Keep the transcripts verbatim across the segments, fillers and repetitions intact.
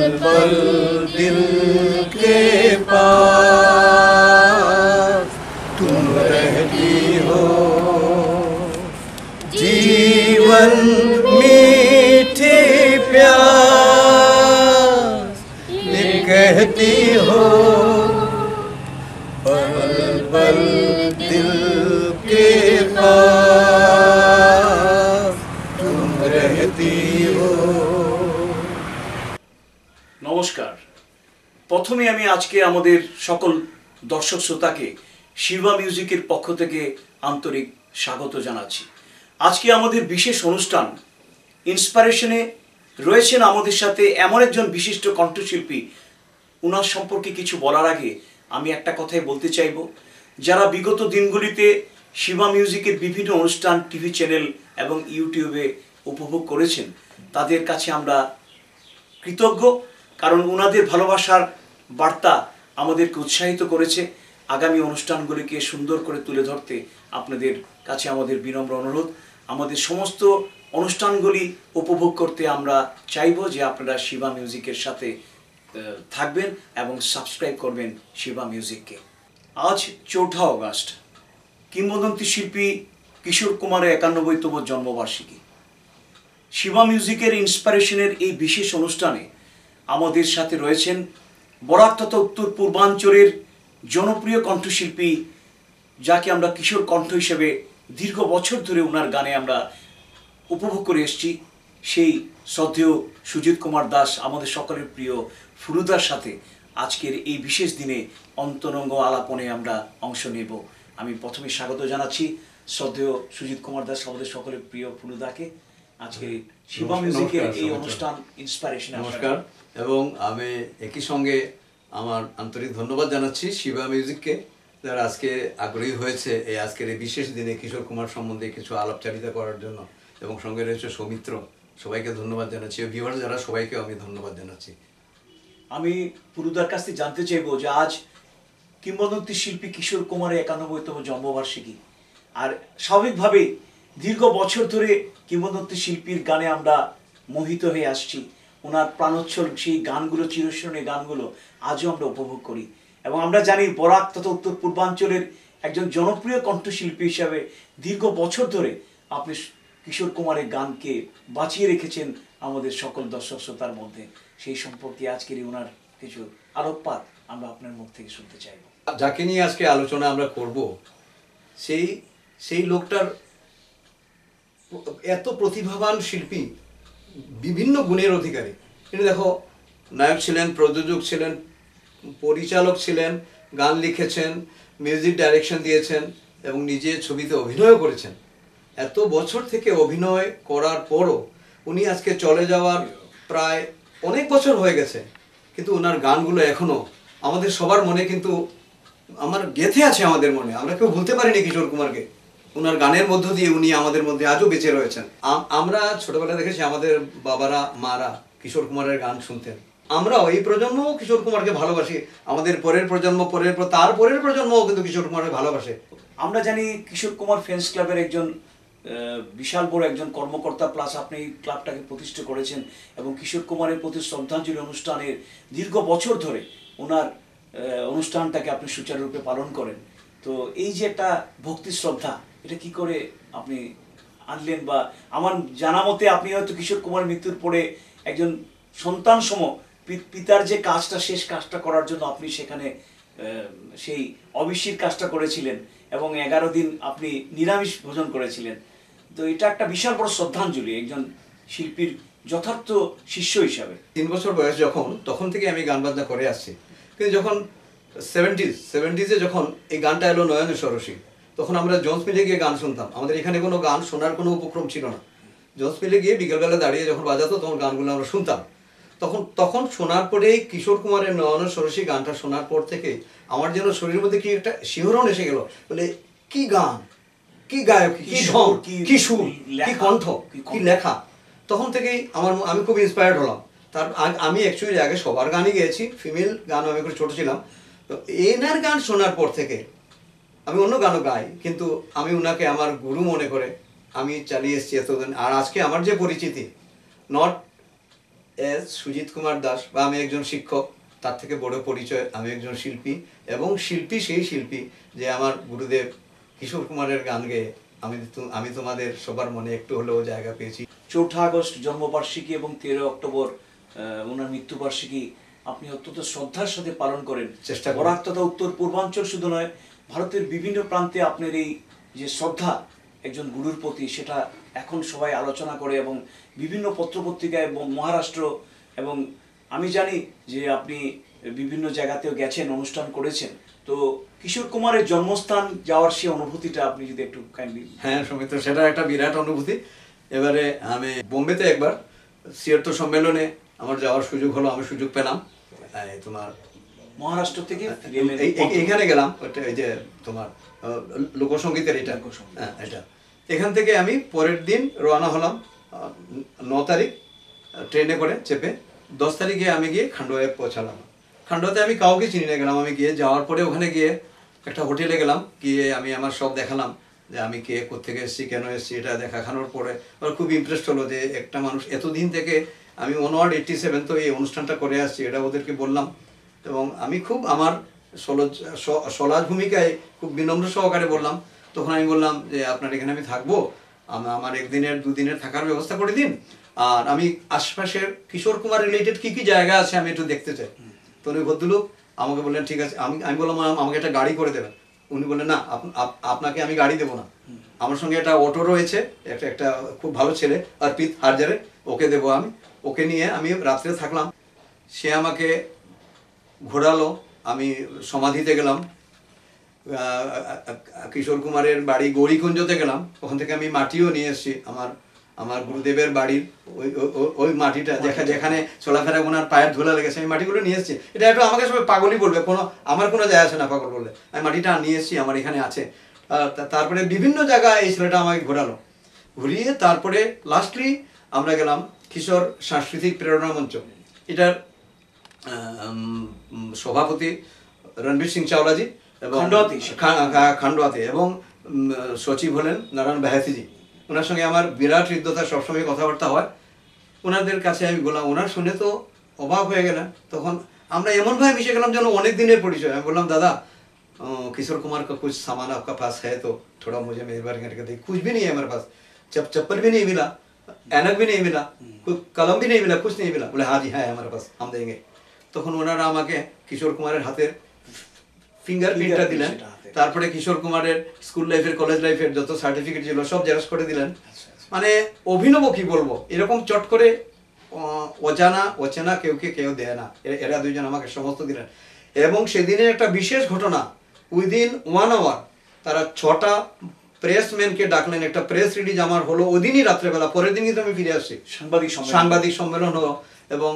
पल दिल के पास तुम रहती हो, जीवन मीठी प्यास ये कहती हो, पल पल दिल के पास तुम रहती हो। নমস্কার। প্রথমে আমি আজকে আমাদের সকল দর্শক শ্রোতাকে শিবা মিউজিকের পক্ষ থেকে আন্তরিক স্বাগত জানাচ্ছি। আজকে আমাদের বিশেষ অনুষ্ঠান ইন্সপিরেশনে রয়েছেন আমাদের সাথে এমন একজন বিশিষ্ট কণ্ঠশিল্পী। ওনার সম্পর্কে কিছু বলার আগে আমি একটা কথাই বলতে চাইব, যারা বিগত দিনগুলিতে শিবা মিউজিকের বিভিন্ন অনুষ্ঠান টিভি চ্যানেল এবং ইউটিউবে উপভোগ করেছেন, তাদের কাছে আমরা কৃতজ্ঞ, কারণ ওনাদের ভালোবাসার বার্তা আমাদেরকে উৎসাহিত করেছে আগামী অনুষ্ঠানগুলিকে সুন্দর করে তুলে ধরতে। আপনাদের কাছে আমাদের বিনম্র অনুরোধ, আমাদের সমস্ত অনুষ্ঠানগুলি উপভোগ করতে আমরা চাইব যে আপনারা শিবা মিউজিকের সাথে থাকবেন এবং সাবস্ক্রাইব করবেন শিবা মিউজিককে। আজ চৌঠা অগাস্ট, কিংবদন্তি শিল্পী কিশোর কুমারের একানব্বইতম জন্মবার্ষিকী। শিবা মিউজিকের ইন্সপিরেশনের এই বিশেষ অনুষ্ঠানে আমাদের সাথে রয়েছেন বরাক তথা উত্তর পূর্বাঞ্চলের জনপ্রিয় কণ্ঠশিল্পী, যাকে আমরা কিশোর কণ্ঠ হিসেবে দীর্ঘ বছর ধরে ওনার গানে আমরা উপভোগ করে এসেছি, সেই শ্রদ্ধেয় সুজিত কুমার দাস, আমাদের সকলের প্রিয় ফুলুদার সাথে আজকের এই বিশেষ দিনে অন্তরঙ্গ আলাপনে আমরা অংশ নেব। আমি প্রথমে স্বাগত জানাচ্ছি শ্রদ্ধেয় সুজিত কুমার দাস, আমাদের সকলের প্রিয় ফুলুদাকে আজকে শিবা মিউজিকের এই অনুষ্ঠান ইন্সপিরেশন। নমস্কার, এবং আমি একই সঙ্গে আমার আন্তরিক ধন্যবাদ জানাচ্ছি শিবা মিউজিককে, যারা আজকে আগ্রহী হয়েছে এই আজকের এই বিশেষ দিনে কিশোর কুমার সম্বন্ধে কিছু আলাপচারিতা করার জন্য, এবং সঙ্গে রয়েছে সৌমিত্র। সবাইকে ধন্যবাদ জানাচ্ছি, ভিউয়ার্স যারা সবাইকে আমি ধন্যবাদ জানাচ্ছি। আমি পুরুদার কাছ থেকে জানতে চাইবো যে আজ কিংবদন্তি শিল্পী কিশোর কুমারের একানব্বইতম জন্মবার্ষিকী, আর স্বাভাবিকভাবে দীর্ঘ বছর ধরে কিংবদন্তি শিল্পীর গানে আমরা মোহিত হয়ে আসছি। ওনার প্রাণোচ্ছল সেই গানগুলো, চিরস্মরণীয় গানগুলো আজও আমরা উপভোগ করি, এবং আমরা জানি বরাক তথা উত্তর পূর্বাঞ্চলের একজন জনপ্রিয় কণ্ঠশিল্পী হিসাবে দীর্ঘ বছর ধরে আপনি কিশোর কুমারের গানকে বাঁচিয়ে রেখেছেন আমাদের সকল দর্শক শ্রোতার মধ্যে। সেই সম্পর্কে আজকের ওনার কিছু আলোকপাত আমরা আপনার মুখ থেকে শুনতে চাইব। যাকে নিয়ে আজকে আলোচনা আমরা করব, সেই সেই লোকটার এত প্রতিভাবান শিল্পী, বিভিন্ন গুণের অধিকারী। কিন্তু দেখো, নায়ক ছিলেন, প্রযোজক ছিলেন, পরিচালক ছিলেন, গান লিখেছেন, মিউজিক ডাইরেকশন দিয়েছেন, এবং নিজে ছবিতে অভিনয়ও করেছেন। এত বছর থেকে অভিনয় করার পরও উনি আজকে চলে যাওয়ার প্রায় অনেক বছর হয়ে গেছে, কিন্তু ওনার গানগুলো এখনও আমাদের সবার মনে কিন্তু আমার গেঁথে আছে, আমাদের মনে। আমরা কেউ ভুলতে পারিনি কিশোর কুমারকে। ওনার গানের মধ্য দিয়ে উনি আমাদের মধ্যে আজও বেঁচে রয়েছেন। আমরা ছোটবেলায় দেখেছি আমাদের বাবারা মারা কিশোর কুমারের গান শুনতেন। আমরাও এই প্রজন্মও কিশোর কুমারকে ভালোবাসি, আমাদের পরের প্রজন্ম, পরের তার পরের প্রজন্মও কিন্তু কিশোর কুমারকে ভালোবাসে। আমরা জানি কিশোর কুমার ফ্যান্স ক্লাবের একজন বিশাল বড় একজন কর্মকর্তা, প্লাস আপনি এই ক্লাবটাকে প্রতিষ্ঠা করেছেন, এবং কিশোর কুমারের প্রতি শ্রদ্ধাঞ্জলি অনুষ্ঠানের দীর্ঘ বছর ধরে ওনার অনুষ্ঠানটাকে আপনি সুচারুরূপে পালন করেন। তো এই যে একটা ভক্তি শ্রদ্ধা, এটা কি করে আপনি আনলেন? বা আমার জানা মতে আপনি হয়তো কিশোর কুমার মৃত্যুর পরে একজন সন্তান সম পিতার যে কাজটা, শেষ কাজটা করার জন্য আপনি সেখানে সেই অবিশ্বির কাজটা করেছিলেন, এবং এগারো দিন আপনি নিরামিষ ভোজন করেছিলেন। তো এটা একটা বিশাল বড় শ্রদ্ধাঞ্জলি একজন শিল্পীর যথার্থ শিষ্য হিসাবে। তিন বছর বয়স যখন, তখন থেকে আমি গান বাজনা করে আসছি। কিন্তু যখন সেভেন্টিজ সেভেন্টিজে যখন এই গানটা এলো নয়নে সরসী, তখন আমরা জোন্স মিলে গিয়ে গান শুনতাম। আমাদের এখানে কোনো গান শোনার কোনো উপক্রম ছিল না। জোন্স মিলে গিয়ে বিকেলবেলা দাঁড়িয়ে যখন বাজাতো, তখন গানগুলো আমরা শুনতাম। তখন তখন শোনার পরেই কিশোর কুমারের নয়ন সরসী গানটা শোনার পর থেকে আমার যেন শরীরের মধ্যে কি একটা শিহরণ এসে গেল। বলে কি গান, কি গায়ক, কি ঢং, কি সুর, কি কণ্ঠ, কি লেখা। তখন থেকেই আমার আমি খুব ইন্সপায়ার্ড হলাম। তার আমি অ্যাকচুয়ালি আগে সবার গানই গেয়েছি, ফিমেল গান আমি একটু ছোটো ছিলাম। তো এনার গান শোনার পর থেকে আমি অন্য গানও গাই, কিন্তু আমি ওনাকে আমার গুরু মনে করে আমি চালিয়ে এসেছি এতদিন। আর আজকে আমার যে পরিচিতি, নট এস সুজিত কুমার দাস, বা আমি একজন শিক্ষক, তার থেকে বড় পরিচয় আমি একজন শিল্পী, এবং শিল্পী সেই শিল্পী যে আমার গুরুদেব কিশোর কুমারের গান গেয়ে আমি আমি তোমাদের সবার মনে একটু হলেও জায়গা পেয়েছি। চৌঠা আগস্ট জন্মবার্ষিকী এবং তেরো অক্টোবর ওনার মৃত্যুবার্ষিকী আপনি অত্যন্ত শ্রদ্ধার সাথে পালন করেন। চেষ্টা করি। বরাক তথা উত্তর পূর্বাঞ্চল শুধু নয়, ভারতের বিভিন্ন প্রান্তে আপনার এই যে শ্রদ্ধা একজন গুরুর প্রতি, সেটা এখন সবাই আলোচনা করে এবং বিভিন্ন পত্রপত্রিকায় এবং মহারাষ্ট্র, এবং আমি জানি যে আপনি বিভিন্ন জায়গাতেও গেছেন, অনুষ্ঠান করেছেন। তো কিশোর কুমারের জন্মস্থান যাওয়ার সেই অনুভূতিটা আপনি যদি একটু কাইন্ডলি। হ্যাঁ সৌমিত্র, সেটা একটা বিরাট অনুভূতি। এবারে আমি বোম্বেতে একবার ছিয়াত্তর সম্মেলনে আমার যাওয়ার সুযোগ হলো, আমি সুযোগ পেলাম। তোমার মহারাষ্ট্র থেকে এখানে গেলাম, ওই যে তোমার লোকসঙ্গীতের এটা, হ্যাঁ এটা। এখান থেকে আমি পরের দিন রওনা হলাম ন তারিখ ট্রেনে করে চেপে। দশ তারিখে আমি গিয়ে খান্ডোয়ায় পৌঁছালাম। খান্ডোয়াতে আমি কাউকে চিনি না, গেলাম আমি গিয়ে, যাওয়ার পরে ওখানে গিয়ে একটা হোটেলে গেলাম, গিয়ে আমি আমার সব দেখালাম যে আমি কে, কোথেকে এসেছি, কেন এসেছি, এটা দেখানোর পরে ওরা খুব ইমপ্রেসড হলো যে একটা মানুষ এতদিন থেকে, আমি ওয়ান এইটটি সেভেন তো এই অনুষ্ঠানটা করে আসছি, এটা ওদেরকে বললাম। এবং আমি খুব আমার সলজ সলাজ ভূমিকায় খুব বিনম্র সহকারে বললাম। তখন আমি বললাম যে আপনার এখানে আমি থাকবো, আমার একদিনের দুদিনের থাকার ব্যবস্থা করে দিন, আর আমি আশপাশের কিশোর কুমার রিলেটেড কী কী জায়গা আছে আমি একটু দেখতে চাই। তো উনি ভদ্রলোক আমাকে বললেন ঠিক আছে। আমি আমি বললাম আমাকে একটা গাড়ি করে দেবেন। উনি বললেন না, আপনাকে আমি গাড়ি দেবো না, আমার সঙ্গে একটা অটো রয়েছে, একটা একটা খুব ভালো ছেলে অর্পিত হারজারে, ওকে দেবো আমি। ওকে নিয়ে আমি রাত্রে থাকলাম। সে আমাকে ঘোরালো, আমি সমাধিতে গেলাম, কিশোর কুমারের বাড়ি গৌরীকুঞ্জতে গেলাম, ওখান থেকে আমি মাটিও নিয়ে এসেছি। আমার আমার গুরুদেবের বাড়ির ওই ওই মাটিটা যেখানে যেখানে চলাফেরা ওনার পায়ের ধুলা লেগেছে, আমি মাটিগুলো নিয়ে এসেছি। এটা একটু আমাকে সবাই পাগলই বলবে, কোনো আমার কোনো যায় আসে না পাগল বললে। আমি মাটিটা নিয়ে এসেছি, আমার এখানে আছে। তারপরে বিভিন্ন জায়গায় এই ছেলেটা আমাকে ঘোরালো, ঘুরিয়ে তারপরে লাস্টলি আমরা গেলাম কিশোর সাংস্কৃতিক প্রেরণা মঞ্চ। এটার সভাপতি রণবীর সিং চাওলাজি এবং খান্ডোয়াতে, এবং সচিব হলেন নারায়ণ বাহাতিজি। ওনার সঙ্গে আমার বিরাট হৃদ্যতা, সবসময় কথাবার্তা হয়। ওনাদের কাছে আমি বললাম, ওনার শুনে তো অবাক হয়ে গেলেন। তখন আমরা এমনভাবে মিশে গেলাম যেন অনেক দিনের পরিচয়। আমি বললাম দাদা किशोर कुमार का कुछ सामान आपका पास है तो थोड़ा मुझे मेहरबानी करके दे। कुछ भी नहीं है हमारे पास, चप चप्पल भी नहीं मिला, ऐनक भी नहीं मिला, कोई कलम भी नहीं मिला, कुछ नहीं मिला। बोले हाँ जी है हमारे पास, हम देंगे। তখন ওনারা আমাকে কিশোর কুমারের হাতের ফিঙ্গারপ্রিন্টটা দিলেন, তারপরে কিশোর কুমারের স্কুল লাইফের, কলেজ লাইফের যত সার্টিফিকেট ছিল সব জেরক্স করে দিলেন। মানে অভিনব কি বলবো, এরকম চট করে অজানা অচেনা কেউকে কেউ দেয় না, এরা দুইজন আমাকে সমস্ত দিলেন। এবং সেদিনের একটা বিশেষ ঘটনা, উইদিন ওয়ান আওয়ার তারা ছটা প্রেসম্যানকে ডাকলেন, একটা প্রেস রিলিজ আমার হলো ওদিনই রাত্রেবেলা। পরের দিন কিন্তু আমি ফিরে আসছি, সাংবাদিক সাংবাদিক সম্মেলন হলো। এবং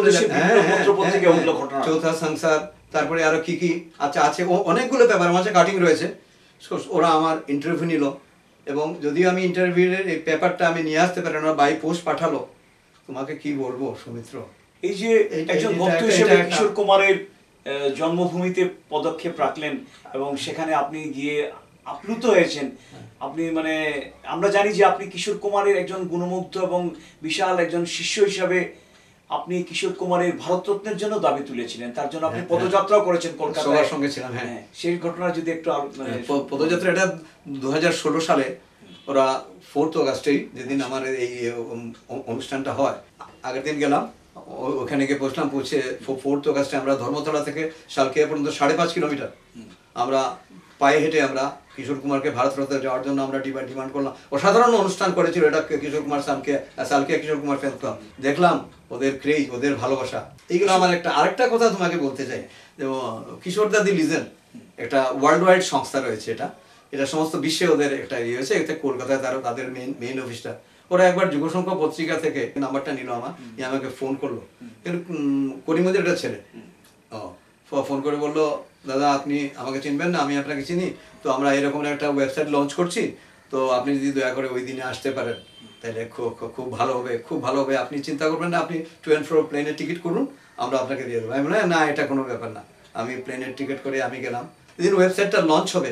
চৌথা সংসার, তারপরে আরো কি কি আচ্ছা আছে অনেকগুলো পেপার, মাঝে কাটিং রয়েছে। ওরা আমার ইন্টারভিউ নিল, এবং যদিও আমি ইন্টারভিউয়ের এই পেপারটা আমি নিয়ে আসতে পারি না, বাই পোস্ট পাঠালো। তোমাকে কি বলবো সৌমিত্র, এই যে একজন ভক্ত হিসেবে কিশোর কুমারের জন্মভূমিতে পদক্ষেপ রাখলেন এবং সেখানে আপনি গিয়ে আপ্লুত হয়েছেন। আপনি মানে আমরা জানি যে আপনি কিশোর কুমারের একজন গুণমুগ্ধ এবং বিশাল একজন শিষ্য হিসাবে আপনি কিশোর কুমারের ভারতরত্নের জন্য দাবি তুলেছিলেন, তার জন্য আপনি পদযাত্রাও করেছেন কলকাতায়, সবার সঙ্গে ছিলাম। হ্যাঁ, সেই ঘটনা যদি একটু পদযাত্রা, এটা দু হাজার ষোলো সালে ওরা ফোর্থ অগাস্টেই যেদিন আমার এই অনুষ্ঠানটা হয়, আগের দিন গেলাম, ওখানে গিয়ে পৌঁছলাম। পৌঁছে ফোর্থ অগাস্টে আমরা ধর্মতলা থেকে শালকিয়া পর্যন্ত সাড়ে পাঁচ কিলোমিটার আমরা পায়ে হেঁটে আমরা কিশোর কুমারকে ভারতরত্ন যাওয়ার জন্য আমরা ডিমান্ড করলাম। অসাধারণ অনুষ্ঠান করেছিল এটা কিশোর কুমার সালকিয়া সালকিয়া কিশোর কুমার ফ্যান ক্লাব। দেখলাম ওদের ক্রেজ, ওদের ভালোবাসা, এইগুলো আমার একটা আরেকটা কথা তোমাকে বলতে চাই। কিশোর দাদি লিজেন্ড একটা ওয়ার্ল্ড ওয়াইড সংস্থা রয়েছে, এটা এটা সমস্ত বিশ্বে ওদের একটা ইয়ে হয়েছে। এটা কলকাতায় তারা তাদের মেইন মেইন অফিসটা। ওরা একবার যুগসংখ্য পত্রিকা থেকে নাম্বারটা নিল আমার, নিয়ে আমাকে ফোন করলো, কিন্তু করিমদের একটা ছেলে। ও ফোন করে বললো দাদা আপনি আমাকে চিনবেন না, আমি আপনাকে চিনি, তো আমরা এরকম একটা ওয়েবসাইট লঞ্চ করছি, তো আপনি যদি দয়া করে ওই দিনে আসতে পারেন তাহলে খুব খুব ভালো হবে, খুব ভালো হবে। আপনি চিন্তা করবেন না, আপনি টু অ্যান্ড ফ্রো প্লেনের টিকিট করুন, আমরা আপনাকে দিয়ে দেবো। আমি বলি না, এটা কোনো ব্যাপার না। আমি প্লেনের টিকিট করে আমি গেলাম। যেদিন ওয়েবসাইটটা লঞ্চ হবে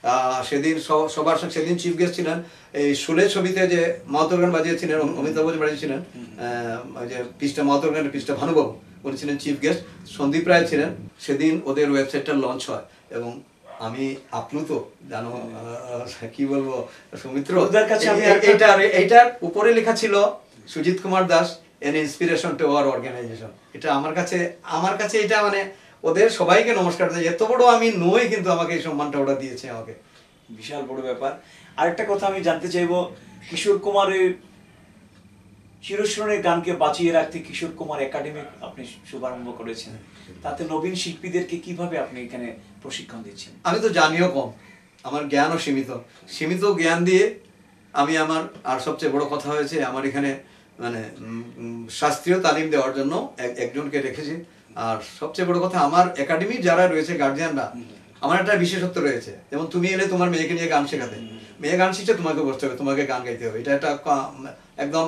আহ, সেদিন স- সবার সঙ্গে সেদিন চিফ গেস্ট ছিলেন এই শুলে ছবিতে যে মাহাতোর গান বাজিয়েছিলেন, অম- অমিতাভ বচ্চন বাজিয়েছিলেন, আহ, ওই যে পিসটা মাহাতোর গানের পিসটা ভানুবাবু উনি ছিলেন চিফ গেস্ট, সন্দীপ রায় ছিলেন। সেদিন ওদের ওয়েবসাইটটা লঞ্চ হয় এবং আমি আপ্লুত, জানো আহ, কি বলবো সৌমিত্র, ওদের কাছে আমি এই- একটা- এইটার এইটার উপরে লেখা ছিল Sujit Kumar Das an inspiration to our organisation. এটা আমার কাছে আমার কাছে এটা মানে ওদের সবাইকে নমস্কার দেয়, এত বড় আমি নই কিন্তু আমাকে এই সম্মানটা ওরা দিয়েছে আমাকে। বিশাল বড় ব্যাপার। আরেকটা কথা আমি জানতে চাইবো, কিশোর কুমারের চিরস্মরণের গানকে বাঁচিয়ে রাখতে কিশোর কুমার একাডেমি আপনি শুভারম্ভ করেছেন, তাতে নবীন শিল্পীদেরকে কিভাবে আপনি এখানে প্রশিক্ষণ দিচ্ছেন? আমি তো জানিও কম, আমার জ্ঞানও সীমিত, সীমিত জ্ঞান দিয়ে আমি আমার, আর সবচেয়ে বড় কথা হয়েছে আমার এখানে মানে উম, উম, শাস্ত্রীয় তালিম দেওয়ার জন্য এক- একজনকে রেখেছি। আর সবচেয়ে বড় কথা আমার একাডেমি যারা রয়েছে গার্জিয়ানরা, আমার একটা বিশেষত্ব রয়েছে, যেমন তুমি এলে তোমার মেয়েকে নিয়ে গান শেখাতে, মেয়ে গান শিখছে তোমাকে বসতে হবে, তোমাকে গান গাইতে হবে, এটা একটা কা- একদম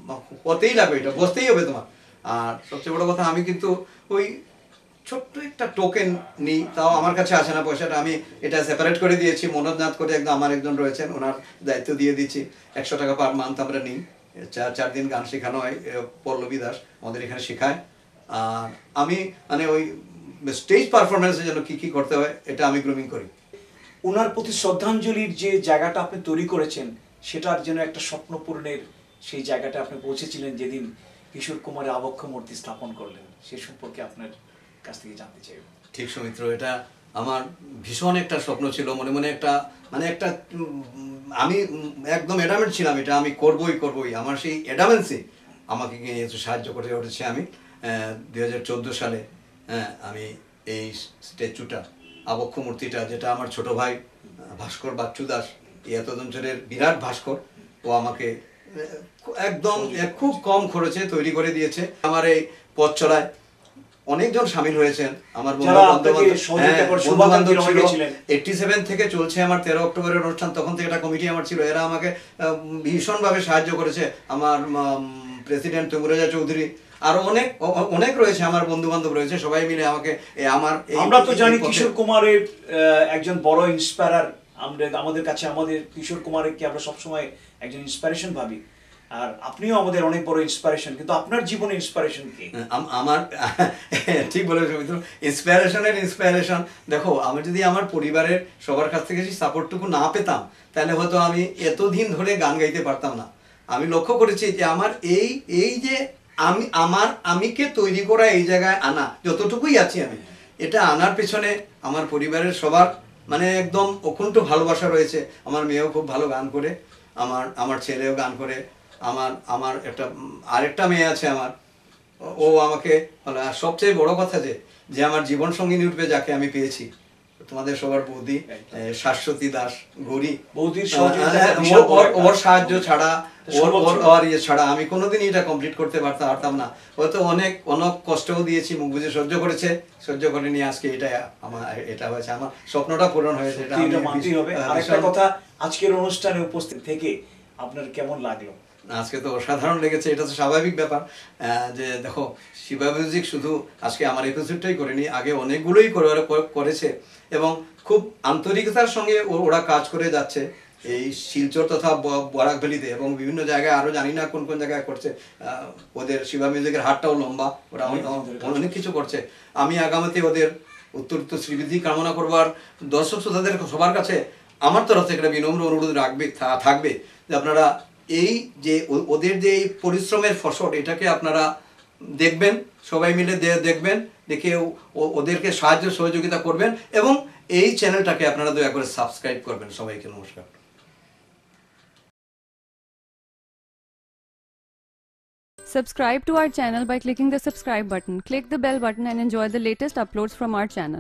হতেই লাগবে, এটা বসতেই হবে তোমার। আর সবচেয়ে বড় কথা আমি কিন্তু ওই ছোট্ট একটা টোকেন নিই, তাও আমার কাছে আসে না পয়সাটা, আমি এটা সেপারেট করে দিয়েছি, মনোজনাথ করে একদম আমার একজন রয়েছেন, ওনার দায়িত্ব দিয়ে দিচ্ছি, একশো টাকা পার মান্থ আমরা নিই, চার চার দিন গান শেখানো হয়, এ, পল্লবী দাস আমাদের এখানে শেখায়। আর আমি মানে ওই স্টেজ পারফরমেন্সের জন্য কি কি করতে হয় এটা আমি গ্রুমিং করি। ওনার প্রতি শ্রদ্ধাঞ্জলির যে জায়গাটা আপনি তৈরি করেছেন, সেটার জন্য একটা স্বপ্ন পূরণের সেই জায়গাটা আপনি পৌঁছেছিলেন যেদিন কিশোর কুমারের আবক্ষ মূর্তি স্থাপন করলেন, সে সম্পর্কে আপনার কাছ থেকে জানতে চাইব। ঠিক সৌমিত্র, এটা আমার ভীষণ একটা স্বপ্ন ছিল, মনে মনে একটা মানে একটা উম, আমি উম, একদম অ্যাডামেন্ট ছিলাম, এটা আমি করবই করবই, আমার সেই অ্যাডামেন্সি আমাকে গিয়ে একটু সাহায্য করে উঠেছে। আমি দুই হাজার চোদ্দো সালে হ্যাঁ আমি এই স্ট্যাচুটা, আবক্ষ মূর্তিটা, যেটা আমার ছোট ভাই আহ, ভাস্কর বাচ্চু দাস, এই এত অঞ্চলের বিরাট ভাস্কর, ও আমাকে আহ, একদম আহ, খুব কম খরচে তৈরি করে দিয়েছে। আমার এই পথ চলায় অনেকজন সামিল হয়েছেন, আমার যারা আপনাকে সহযোগিতা করে, শুভাকাঙ্ক্ষী ছিল। অনেকে ছিলেন। এইটটি সেভেন থেকে চলছে আমার তেরো অক্টোবরের অনুষ্ঠান, তখন থেকে একটা কমিটি আমার ছিল, এরা আমাকে আহ, ভীষণভাবে সাহায্য করেছে। আমার প্রেসিডেন্ট তৈমুরাজা চৌধুরী, আরো অনেক অ- অ- অনেক রয়েছে, আমার বন্ধু বান্ধব রয়েছে, সবাই মিলে আমাকে এ, আমার এই- আমরা তো এই জানি পথে- কিশোর কুমারের আহ, একজন বড় ইন্সপায়ার, আমরা আমাদের কাছে আমাদের কিশোর কুমারকে আমরা সবসময় একজন ইন্সপিরেশন ভাবি, আর আপনিও আমাদের অনেক বড় ইন্সপিরেশন, কিন্তু আপনার জীবনে ইন্সপিরেশন কি? আম- আমার ঠিক বলেছো মিত্র, ইন্সপিরেশনের ইন্সপিরেশন দেখো, আমি যদি আমার পরিবারের সবার কাছ থেকে সেই সাপোর্টটুকু না পেতাম, তাহলে হয়তো আমি এতদিন ধরে গান গাইতে পারতাম না। আমি লক্ষ্য করেছি যে আমার এই এই যে আমি আমার আমিকে তৈরি করা, এই জায়গায় আনা, যতটুকুই আছি আমি, এটা আনার পেছনে আমার পরিবারের সবার মানে একদম অকুণ্ঠ ভালোবাসা রয়েছে। আমার মেয়েও খুব ভালো গান করে, আমার আমার ছেলেও গান করে, আমার আমার একটা উম, আরেকটা মেয়ে আছে আমার, ও- ও আমাকে বলে। আর সবচেয়ে বড় কথা যে যে আমার জীবন সঙ্গিনী উঠবে, যাকে আমি পেয়েছি, তোমাদের সবার বৌদি এ, শাশ্বতী দাস গৌরী, বৌদির আহ, সহযোগিতা হ্যাঁ, বিশাল ওর- বড় ওর- একটা- ওর সাহায্য ছাড়া, ওর সম্ভব ওর ছিল না। ওর ইয়ে ছাড়া আমি কোনোদিনই এটা কমপ্লিট করতে পারতাম পারতাম না। হয়তো অনেক অনেক কষ্টও দিয়েছি, মুখ বুঝে সহ্য করেছে, সহ্য করে নিয়ে আজকে এটা আমার এটা হয়েছে, আমার স্বপ্নটা পূরণ হয়েছে। এটা সত্যি আমি এটা মানতেই হবে। ভীষণ- আরেকটা কথা, আজকের অনুষ্ঠানে উপস্থিত থেকে আপনার কেমন লাগলো? আজকে তো অসাধারণ লেগেছে, এটা তো স্বাভাবিক ব্যাপার। আহ, যে দেখো, শিবা মিউজিক শুধু আজকে আমার এপিসোডটাই করেনি, আগে অনেকগুলোই করে- করে- করেছে এবং খুব আন্তরিকতার সঙ্গে ও- ওরা কাজ করে যাচ্ছে এই শিলচর তথা ব- বরাকভ্যালিতে এবং বিভিন্ন জায়গায়, আরো জানি না কোন কোন জায়গায় করছে। আহ, ওদের শিবা মিউজিকের হাটটাও লম্বা, ওরা অনেক অনেক কিছু করছে। আমি আগামীতে ওদের উত্তরোত্তর শ্রীবৃদ্ধি কামনা করবো। আর দর্শক শ্রোতাদের সবার কাছে আমার তরফ থেকে একটা বিনম্র অনুরোধ রাখবে থা- থাকবে যে আপনারা এই যে ও- ওদের যে এই পরিশ্রমের ফসল, এটাকে আপনারা দেখবেন, সবাই মিলে দে- দেখবেন, দেখে ও- ও- ওদেরকে সাহায্য সহযোগিতা করবেন এবং এই চ্যানেলটাকে আপনারা দয়া করে সাবস্ক্রাইব করবেন। সবাইকে নমস্কার। Subscribe to our channel by clicking the subscribe button. Click the bell button and enjoy the latest uploads from our channel.